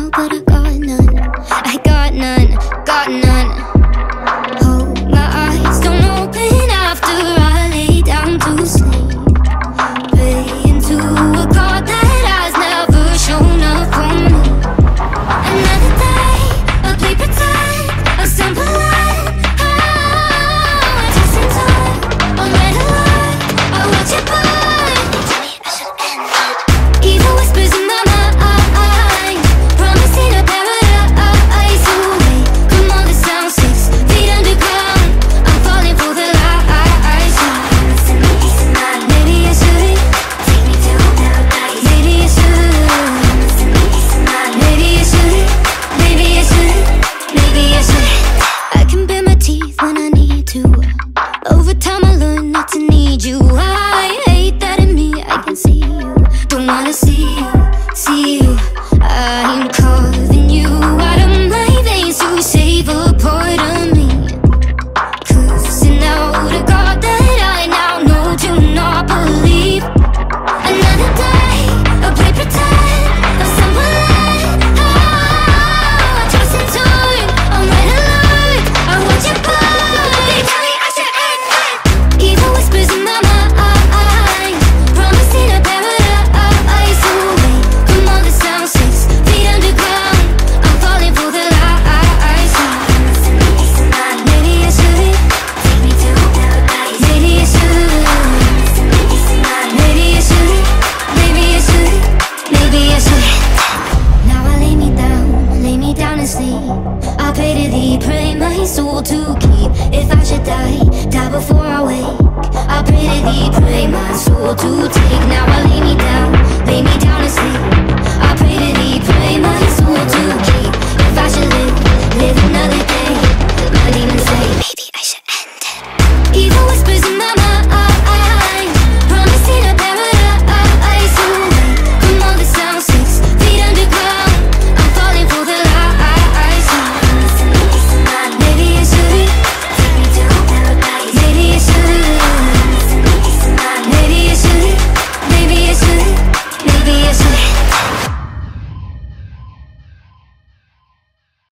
now, but I got none. I got none, got none. Oh, my eyes don't open after I lay down to sleep. Praying to a God that has never shown up for me. Another day, I play pretend, a simple lie. I toss and turn, on red alert, I watch it burn. Tell me I should end it. Evil whispers in my mind, promising a paradise away from all the sound. 6 feet underground, I'm falling for the lies. Maybe I should take me to paradise. Maybe I should. Maybe I should. Maybe I should. Maybe I should. I can bare my teeth when I need to. Over time I learned not to need you. I hate that in me, I can see you. Don't wanna see you, see you. I'm carving you out of my veins to save a part of me. Cursing out a God that I now know do not believe. Another day, I play pretend, of someone. I toss and turn, on red alert, I watch it burn. They tell me I should end it. Evil whispers in my mind, promising a paradise away from all the sound. 6 feet underground, I'm falling for the lies. Maybe I should take me to paradise. Maybe I should. Maybe I should. Maybe I should. Maybe I should. Now I lay me down and sleep. I pray to thee, pray my soul to keep. If I should die before I wake. I pray to thee, pray my soul to take. Now I lay me